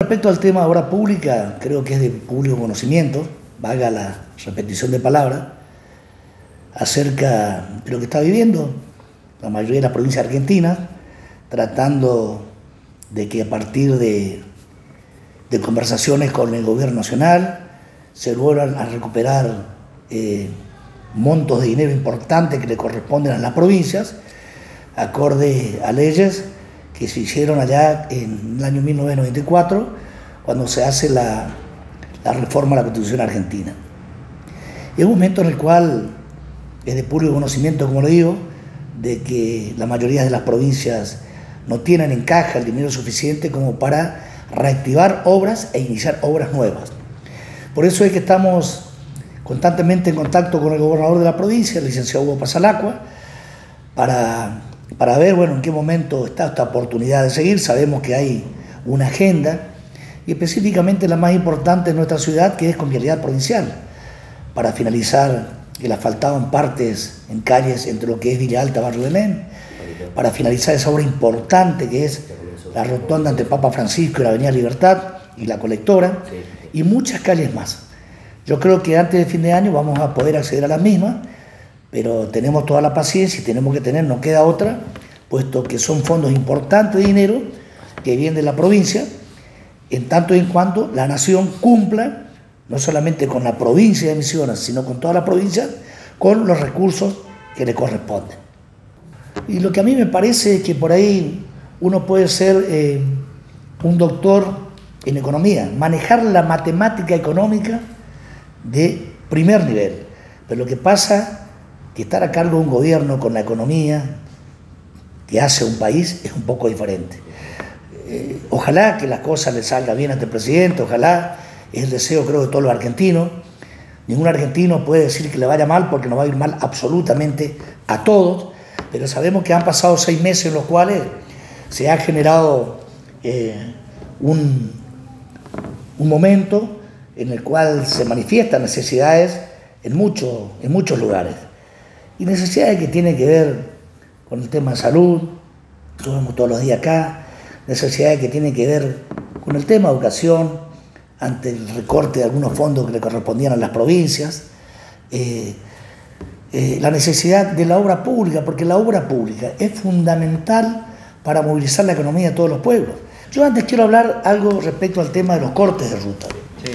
Respecto al tema de obra pública, creo que es de público conocimiento, valga la repetición de palabras, acerca de lo que está viviendo la mayoría de las provincias argentinas, tratando de que a partir de conversaciones con el gobierno nacional se vuelvan a recuperar montos de dinero importantes que le corresponden a las provincias, acorde a leyes que se hicieron allá en el año 1994, cuando se hace la reforma a la Constitución argentina. Es un momento en el cual es de público conocimiento, como le digo, de que la mayoría de las provincias no tienen en caja el dinero suficiente como para reactivar obras e iniciar obras nuevas. Por eso es que estamos constantemente en contacto con el gobernador de la provincia, el licenciado Hugo Pasalacqua, para ver, bueno, en qué momento está esta oportunidad de seguir. Sabemos que hay una agenda, y específicamente la más importante en nuestra ciudad, que es con vialidad provincial, para finalizar el asfaltado en partes, en calles, entre lo que es Villa Alta, Barrio Belén, para finalizar esa obra importante que es la rotonda entre Papa Francisco y la Avenida Libertad y la colectora, y muchas calles más. Yo creo que antes de fin de año vamos a poder acceder a las mismas, pero tenemos toda la paciencia y tenemos que tener, no queda otra, puesto que son fondos importantes de dinero que vienen de la provincia, en tanto y en cuanto la nación cumpla, no solamente con la provincia de Misiones, sino con toda la provincia, con los recursos que le corresponden. Y lo que a mí me parece es que por ahí uno puede ser un doctor en economía, manejar la matemática económica de primer nivel, pero lo que pasa que estar a cargo de un gobierno con la economía que hace un país es un poco diferente. Ojalá que las cosas le salgan bien a este presidente, ojalá, es el deseo creo de todos los argentinos. Ningún argentino puede decir que le vaya mal, porque nos va a ir mal absolutamente a todos, pero sabemos que han pasado 6 meses en los cuales se ha generado un momento en el cual se manifiestan necesidades en muchos lugares. Y necesidades que tienen que ver con el tema de salud, lo vemos todos los días acá, necesidades que tienen que ver con el tema de educación, ante el recorte de algunos fondos que le correspondían a las provincias, la necesidad de la obra pública, porque la obra pública es fundamental para movilizar la economía de todos los pueblos. Yo antes quiero hablar algo respecto al tema de los cortes de ruta.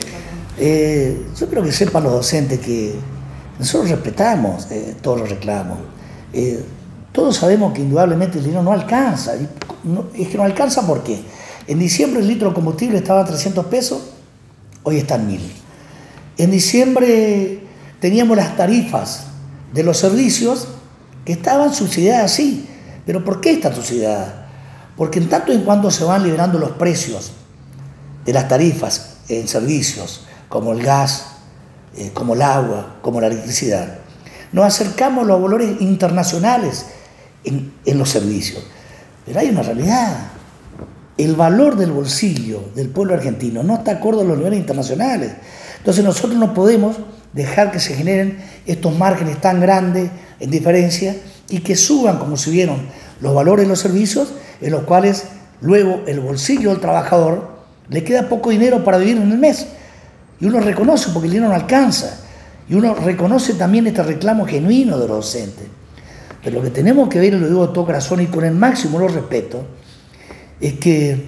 Yo creo que sepan los docentes que nosotros respetamos todos los reclamos. Todos sabemos que indudablemente el dinero no alcanza. Es que no alcanza porque en diciembre el litro de combustible estaba a 300 pesos, hoy está en 1000. En diciembre teníamos las tarifas de los servicios que estaban subsidiadas, sí. ¿Pero por qué están subsidiadas? Porque en tanto en cuanto se van liberando los precios de las tarifas en servicios, como el gas, como el agua, como la electricidad, nos acercamos a los valores internacionales en los servicios. Pero hay una realidad. El valor del bolsillo del pueblo argentino no está acorde a los niveles internacionales. Entonces nosotros no podemos dejar que se generen estos márgenes tan grandes en diferencia y que suban, como se vieron, los valores de los servicios, en los cuales luego el bolsillo del trabajador le queda poco dinero para vivir en el mes. Y uno reconoce, porque el dinero no alcanza. Y uno reconoce también este reclamo genuino de los docentes. Pero lo que tenemos que ver, y lo digo de todo corazón y con el máximo los respeto, es que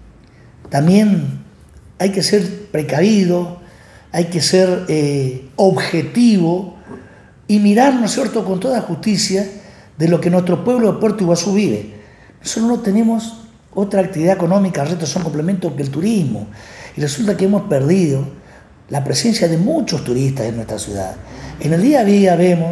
también hay que ser precavido, hay que ser objetivo y mirar, ¿no es cierto?, con toda justicia de lo que nuestro pueblo de Puerto Iguazú vive. Nosotros no tenemos otra actividad económica, el resto son complementos que el turismo. Y resulta que hemos perdido la presencia de muchos turistas en nuestra ciudad. En el día a día vemos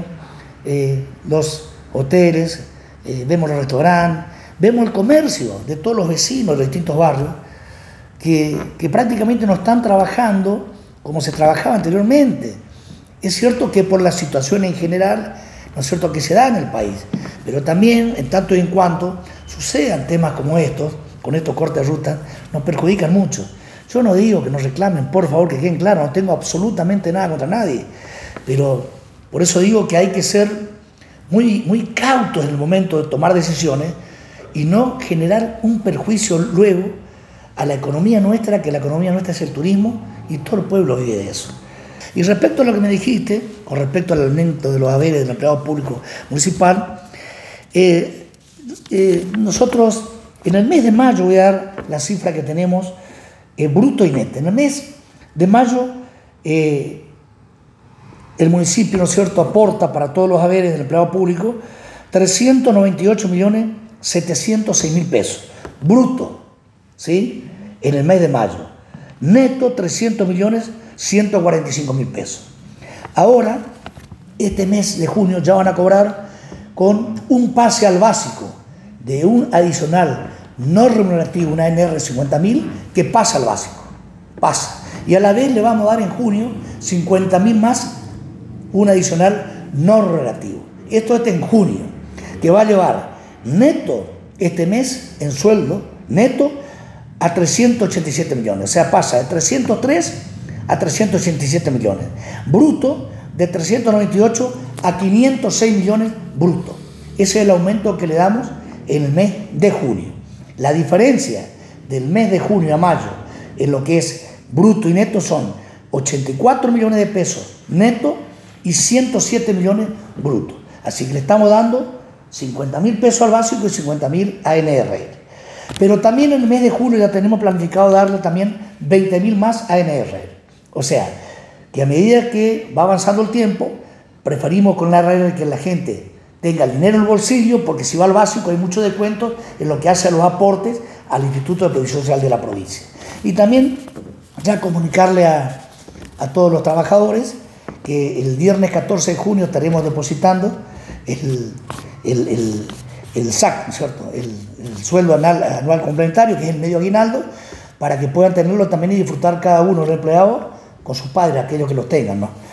los hoteles, vemos los restaurantes, vemos el comercio de todos los vecinos de distintos barrios que prácticamente no están trabajando como se trabajaba anteriormente. Es cierto que por la situación en general, ¿no es cierto?, que se da en el país, pero también en tanto y en cuanto sucedan temas como estos, con estos cortes de ruta, nos perjudican mucho. Yo no digo que nos reclamen, por favor, que queden claros, no tengo absolutamente nada contra nadie, pero por eso digo que hay que ser muy cautos en el momento de tomar decisiones y no generar un perjuicio luego a la economía nuestra, que la economía nuestra es el turismo y todo el pueblo vive de eso. Y respecto a lo que me dijiste, con respecto al aumento de los haberes del empleado público municipal, nosotros en el mes de mayo, voy a dar la cifra que tenemos bruto y neto. En el mes de mayo el municipio, ¿no es cierto?, aporta para todos los haberes del empleado público 398.706.000 pesos, bruto, ¿sí?, en el mes de mayo. Neto, 300.145.000 pesos. Ahora, este mes de junio ya van a cobrar con un pase al básico de un adicional no remunerativo, una ANR 50.000, que pasa al básico, pasa. Y a la vez le vamos a dar en junio 50.000 más, un adicional no remunerativo. Esto es en junio, que va a llevar neto este mes en sueldo, neto, a 387 millones. O sea, pasa de 303 a 387 millones. Bruto, de 398 a 506 millones bruto. Ese es el aumento que le damos en el mes de junio. La diferencia del mes de junio a mayo en lo que es bruto y neto son 84 millones de pesos neto y 107 millones bruto. Así que le estamos dando 50.000 pesos al básico y 50.000 a ANR. Pero también en el mes de julio ya tenemos planificado darle también 20.000 más a ANR. O sea, que a medida que va avanzando el tiempo, preferimos con la regla de que la gente tenga el dinero en el bolsillo, porque si va al básico hay mucho descuento en lo que hace a los aportes al Instituto de Previsión Social de la provincia. Y también ya comunicarle a todos los trabajadores que el viernes 14 de junio estaremos depositando el SAC, ¿no es cierto?, el sueldo anual complementario, que es el medio aguinaldo, para que puedan tenerlo también y disfrutar cada uno de los empleados con sus padres, aquellos que los tengan, ¿no?